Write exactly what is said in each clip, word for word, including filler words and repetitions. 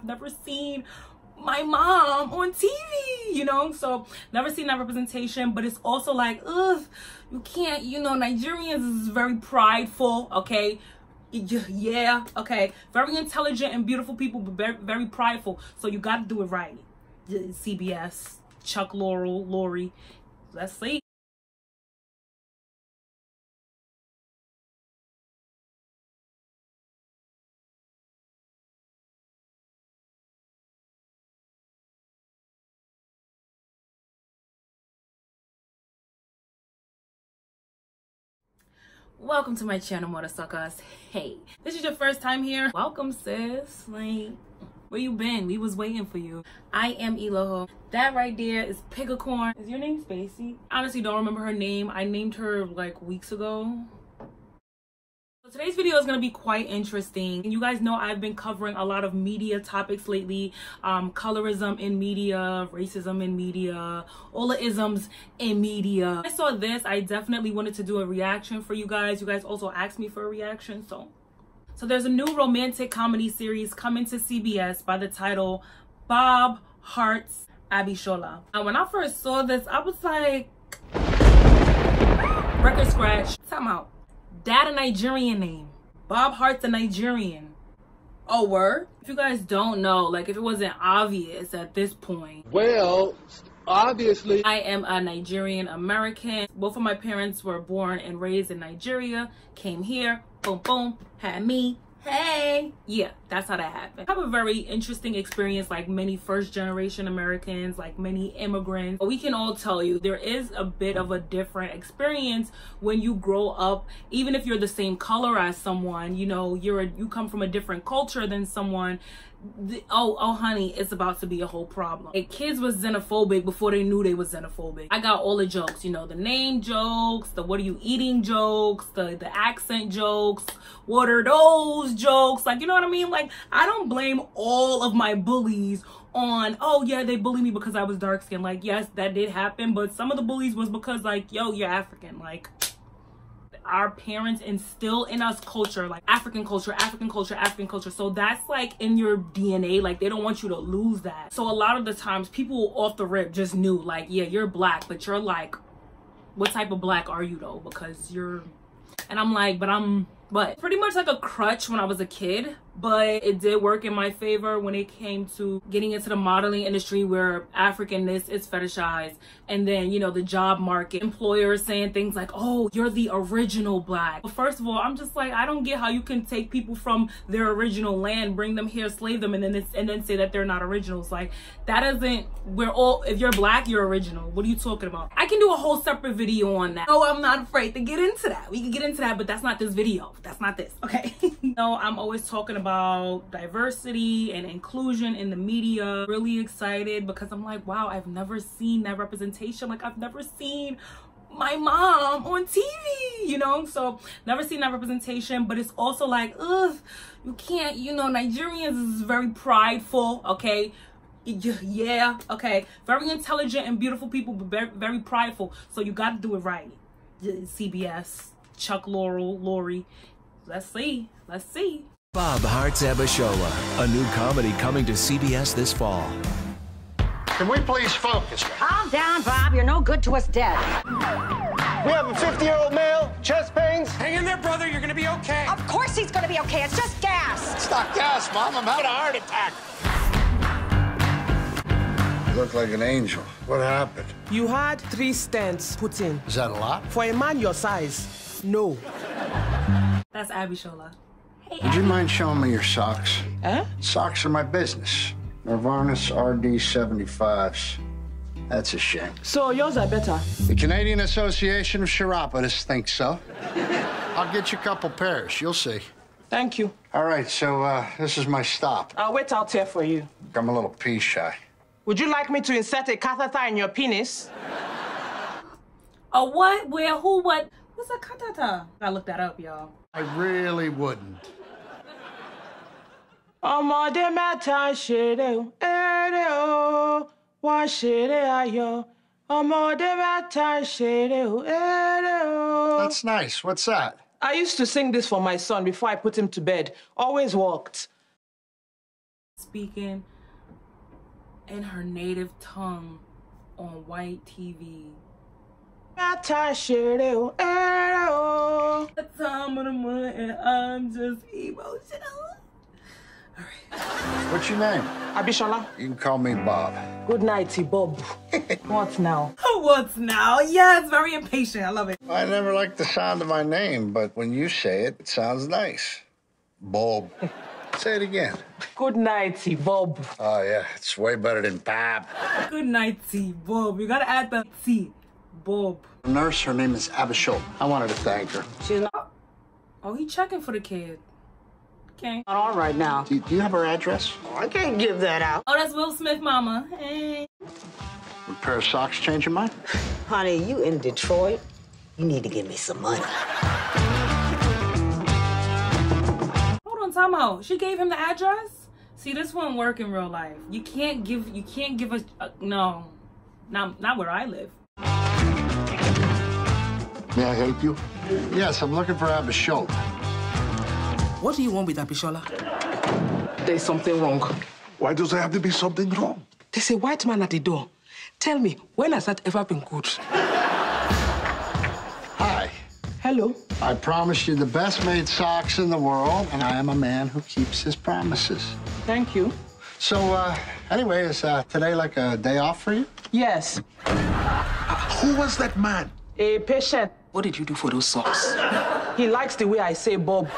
never seen my mom on T V, you know? So never seen that representation, but it's also like, ugh, you can't, you know, Nigerians is very prideful, okay? Yeah, okay. Very intelligent and beautiful people, but very, very prideful. So you got to do it right. C B S, Chuck Laurel, Lori. Let's see. Welcome to my channel, mother suckers. Hey, this is your first time here. Welcome, sis. Like, where you been? We was waiting for you. I am Eloho. That right there is Pigacorn. Is your name Spacey? Honestly, don't remember her name. I named her like weeks ago. So today's video is going to be quite interesting. And you guys know I've been covering a lot of media topics lately. Um, colorism in media, racism in media, all the isms in media. When I saw this, I definitely wanted to do a reaction for you guys. You guys also asked me for a reaction, so. So there's a new romantic comedy series coming to C B S by the title Bob Hearts Abishola. Now, when I first saw this, I was like, record scratch, time out. That a Nigerian name. Bob Heart's a Nigerian. Oh, word? If you guys don't know, like if it wasn't obvious at this point. Well, obviously. I am a Nigerian American. Both of my parents were born and raised in Nigeria. Came here, boom, boom, had me. Hey, yeah, that's how that happened. I have a very interesting experience, like many first generation Americans, like many immigrants. We can all tell you there is a bit of a different experience when you grow up, even if you're the same color as someone, you know, you're a, you come from a different culture than someone. The, oh, oh, honey, it's about to be a whole problem. Like, kids was xenophobic before they knew they was xenophobic. I got all the jokes, you know, the name jokes, the what are you eating jokes, the, the accent jokes, what are those jokes? Like, you know what I mean? Like, I don't blame all of my bullies on, oh yeah, they bullied me because I was dark skinned. Like, yes, that did happen, but some of the bullies was because like, yo, you're African. Like, our parents instill in us culture, like African culture, African culture, African culture. So that's like in your D N A. Like, they don't want you to lose that. So a lot of the times people off the rip just knew, like, yeah, you're black, but you're like, what type of black are you though? Because you're, and I'm like, but I'm, but pretty much like a crutch when I was a kid, but it did work in my favor when it came to getting into the modeling industry where Africanness is fetishized. And then, you know, the job market, employers saying things like, oh, you're the original black. Well, first of all, I'm just like, I don't get how you can take people from their original land, bring them here, slave them, and then it's, and then say that they're not originals. Like, that doesn't, we're all, if you're black, you're original. What are you talking about? I can do a whole separate video on that. Oh, I'm not afraid to get into that. We can get into that, but that's not this video. That's not this, okay? No, I'm always talking about about diversity and inclusion in the media. Really excited because I'm like, wow, I've never seen that representation. Like, I've never seen my mom on T V, you know? So never seen that representation, but it's also like, ugh, you can't, you know, Nigerians is very prideful, okay? Yeah, okay. Very intelligent and beautiful people, but very, very prideful. So you got to do it right. C B S, Chuck Laurel, Lori. Let's see. Let's see. Bob Hearts Abishola, a new comedy coming to C B S this fall. Can we please focus? Calm down, Bob. You're no good to us dead. We have a fifty-year-old male, chest pains. Hang in there, brother. You're gonna be okay. Of course he's gonna be okay. It's just gas. It's not gas, Mom. I'm having a heart attack. You look like an angel. What happened? You had three stents put in. Is that a lot? For a man your size, no. That's Abishola. Hey, Would you mind showing me your socks? Huh? Socks are my business. Nirvana's R D seventy-fives. That's a shame. So yours are better. The Canadian Association of Chiropodists thinks so. I'll get you a couple pairs. You'll see. Thank you. All right, so uh, this is my stop. I'll wait out here for you. I'm a little pee shy. Would you like me to insert a catheter in your penis? A what? Where? Who? What? What's a catheter? I looked that up, y'all. I really wouldn't. Ọmọdé mẹ́ta ṣeré o, eré o, wọ́n ṣeré ayọ̀. Ọmọdé mẹ́ta ṣeré o, eré o. That's nice. What's that? I used to sing this for my son before I put him to bed. Always worked. speaking in her native tongue on white T V. That time shit, oh, oh. The time of the month and I'm just emotional. All right. What's your name? Abishola. You can call me Bob. Good night, Bob. What now? What's now? Yes, very impatient. I love it. I never liked the sound of my name, but when you say it, it sounds nice. Bob. Say it again. Good night, Bob. Oh, yeah, it's way better than Bob. Good night, T. Bob. You gotta add the T. Bob. The nurse, her name is Abishola. I wanted to thank her. She's not Oh, he checking for the kid. Okay. all right now. Do, do you have her address? I can't give that out. Oh, that's Will Smith, mama. Hey. A pair of socks change your mind? Honey, you in Detroit? You need to give me some money. Hold on, time out. She gave him the address? See, this won't work in real life. You can't give, you can't give us, uh, no. Not, not where I live. May I help you? Yes, I'm looking for Abishola. What do you want with Abishola? There's something wrong. Why does there have to be something wrong? There's a white man at the door. Tell me, when has that ever been good? Hi. Hello. I promised you the best made socks in the world, and I am a man who keeps his promises. Thank you. So, uh, anyway, is uh, today like a day off for you? Yes. Who was that man? A patient. What did you do for those socks? He likes the way I say Bob.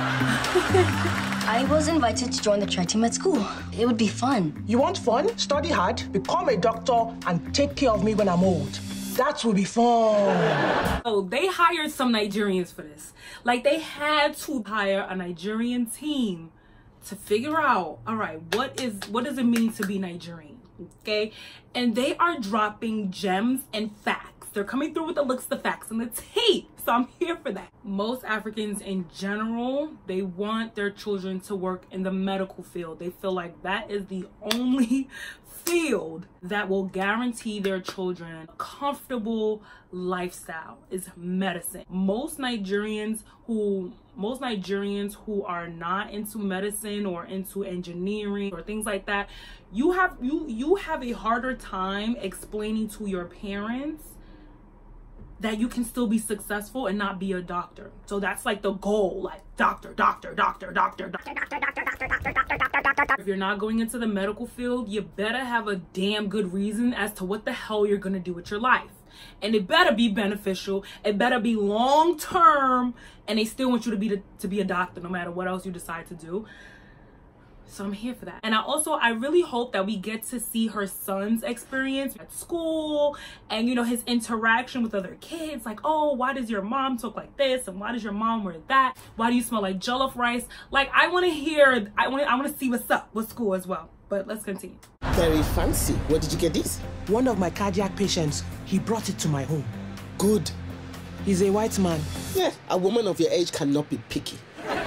I was invited to join the track team at school. It would be fun. You want fun? Study hard, become a doctor, and take care of me when I'm old. That will be fun. Oh, they hired some Nigerians for this. Like, they had to hire a Nigerian team to figure out, all right, what is what does it mean to be Nigerian? Okay? And they are dropping gems and facts. They're coming through with the looks, the facts, and the tea. So I'm here for that. Most Africans in general, they want their children to work in the medical field. They feel like that is the only field that will guarantee their children a comfortable lifestyle is medicine. Most Nigerians who most Nigerians who are not into medicine or into engineering or things like that, you have you you have a harder time explaining to your parents that you can still be successful and not be a doctor. So that's like the goal, like doctor, doctor, doctor, doctor, doctor, doctor, doctor, doctor, doctor, doctor, doctor, doctor. If you're not going into the medical field, you better have a damn good reason as to what the hell you're gonna do with your life. And it better be beneficial, it better be long term, and they still want you to be the, to be a doctor no matter what else you decide to do. So I'm here for that. And I also, I really hope that we get to see her son's experience at school and, you know, his interaction with other kids. Like, oh, why does your mom talk like this? And why does your mom wear that? Why do you smell like jollof rice? Like, I want to hear, I want to, I want to see what's up with school as well. But let's continue. Very fancy. Where did you get this? One of my cardiac patients, he brought it to my home. Good. He's a white man. Yeah, a woman of your age cannot be picky.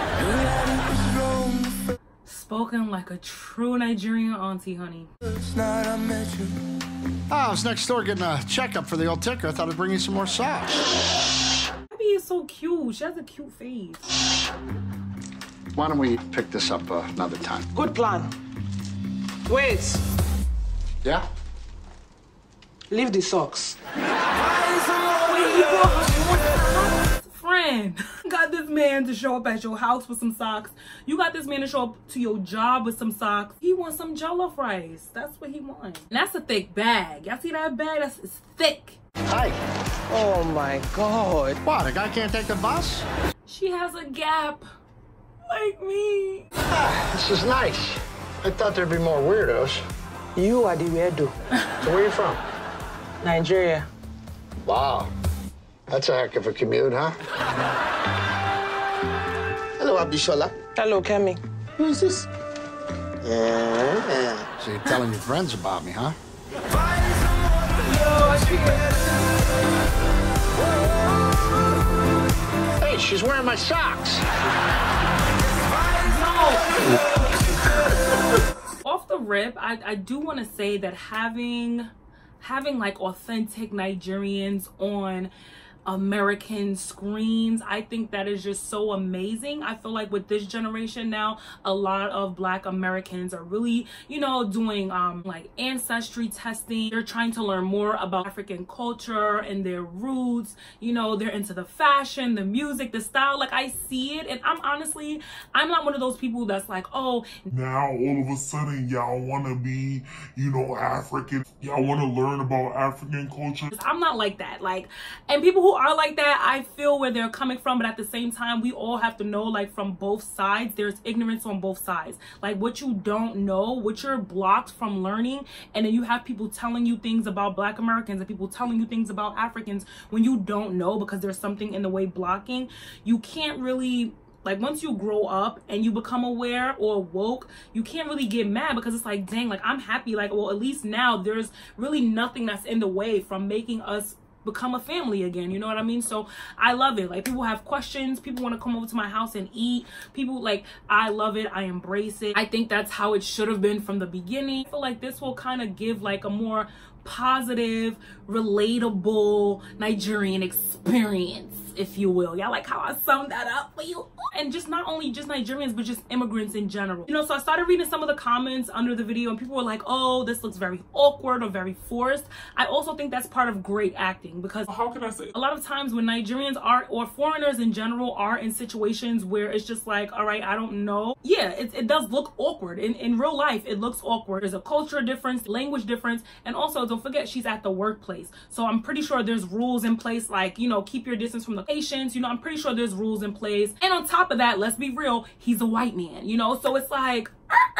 Spoken like a true Nigerian auntie, honey. Oh, I was next door getting a checkup for the old ticker. I thought I'd bring you some more socks. Abby is so cute. She has a cute face. Why don't we pick this up uh, another time? Good plan. Wait. Yeah? Leave the socks. Friend, got this man to show up at your house with some socks. You got this man to show up to your job with some socks. He wants some jollof rice. That's what he wants. And that's a thick bag. Y'all see that bag? That's it's thick. Hi. Oh my God. What, a guy can't take the bus? She has a gap. Like me. Ah, this is nice. I thought there'd be more weirdos. You are the weirdo. So where are you from? Nigeria. Wow. That's a heck of a commute, huh? Hello, Abishola. Hello, Kemi. Who is this? Yeah. So you're telling your friends about me, huh? Hey, she's wearing my socks. Off the rip, I, I do want to say that having having like authentic Nigerians on American screens. I think that is just so amazing. I feel like with this generation now, a lot of Black Americans are really, you know, doing um like ancestry testing. They're trying to learn more about African culture and their roots. You know, they're into the fashion, the music, the style. Like, I see it, and I'm honestly, I'm not one of those people that's like, oh, now all of a sudden y'all want to be, you know, African. Y'all want to learn about African culture. I'm not like that. Like, and people who are like that, I feel where they're coming from, but at the same time, we all have to know, like, from both sides, there's ignorance on both sides. Like, what you don't know, what you're blocked from learning, and then you have people telling you things about Black Americans and people telling you things about Africans when you don't know because there's something in the way blocking. You can't really, like, once you grow up and you become aware or woke, you can't really get mad because it's like, dang, like, I'm happy, like, well, at least now there's really nothing that's in the way from making us become a family again, you know what I mean? So I love it. Like, people have questions, people want to come over to my house and eat, people, like, I love it, I embrace it. I think that's how it should have been from the beginning. I feel like this will kind of give like a more positive, relatable Nigerian experience, if you will. Y'all like how I summed that up for you? And just not only just Nigerians, but just immigrants in general. You know, so I started reading some of the comments under the video and people were like, oh, this looks very awkward or very forced. I also think that's part of great acting because How can I say? a lot of times when Nigerians are, or foreigners in general, are in situations where it's just like, all right, I don't know. Yeah, it, it does look awkward. In, in real life, it looks awkward. There's a culture difference, language difference, and also don't forget she's at the workplace. So I'm pretty sure there's rules in place, like, you know, keep your distance from the patients. You know, I'm pretty sure there's rules in place. And on top of that, let's be real, he's a white man, you know? So it's like,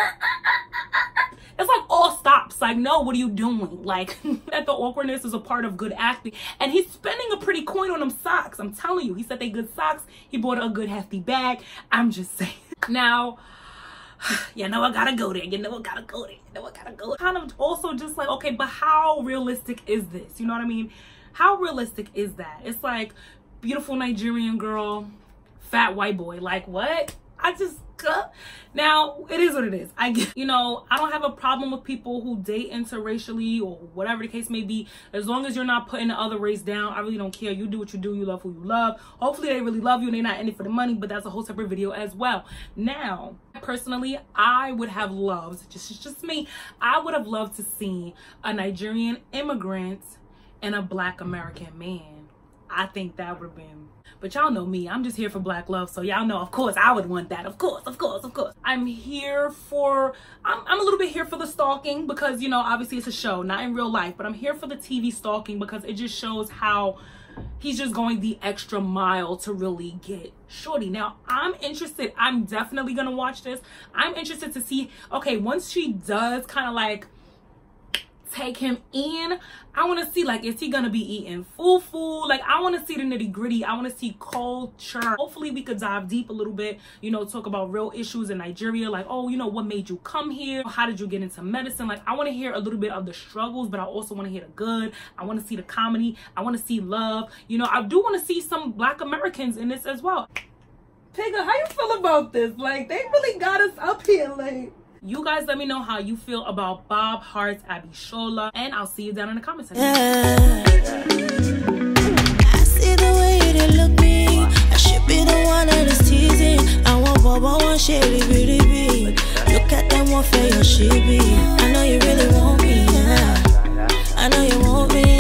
it's like all stops. Like, no, what are you doing? Like, that the awkwardness is a part of good acting. And he's spending a pretty coin on them socks. I'm telling you, he said they good socks. He bought a good hefty bag. I'm just saying. Now, you know I gotta go there. You know I gotta go there. You know I gotta go there. Kind of also just like, okay, but how realistic is this? You know what I mean? How realistic is that? It's like, beautiful Nigerian girl, fat white boy. Like, what? I just, uh, now it is what it is. I get, you know, I don't have a problem with people who date interracially or whatever the case may be, as long as you're not putting the other race down. I really don't care. You do what you do. You love who you love. Hopefully they really love you and they're not in it for the money, but that's a whole separate video as well. Now, personally, I would have loved, just, it's just me, I would have loved to see a Nigerian immigrant and a Black American man. I think that would have been, but y'all know me, I'm just here for Black love, so y'all know, of course, I would want that. Of course, of course, of course. I'm here for, I'm, I'm a little bit here for the stalking because, you know, obviously it's a show, not in real life, but I'm here for the T V stalking because it just shows how he's just going the extra mile to really get shorty. Now, I'm interested, I'm definitely gonna watch this. I'm interested to see, okay, once she does kind of like take him in, I want to see, like, is he gonna be eating fufu? Like, I want to see the nitty gritty. I want to see culture. Hopefully we could dive deep a little bit, you know, talk about real issues in Nigeria, like, oh, you know, what made you come here? How did you get into medicine? Like, I want to hear a little bit of the struggles, but I also want to hear the good. I want to see the comedy. I want to see love. You know, I do want to see some Black Americans in this as well. Pega, how you feel about this? Like, they really got us up here, like. You guys let me know how you feel about Bob Hart's Abishola, and I'll see you down in the comment section. Yeah. I see the way they look me. I should be the one that is teasing. I want Bob, I want shady, bitty, bitty. Look at them, what for your she be. I know you really want me, yeah. I know you want me.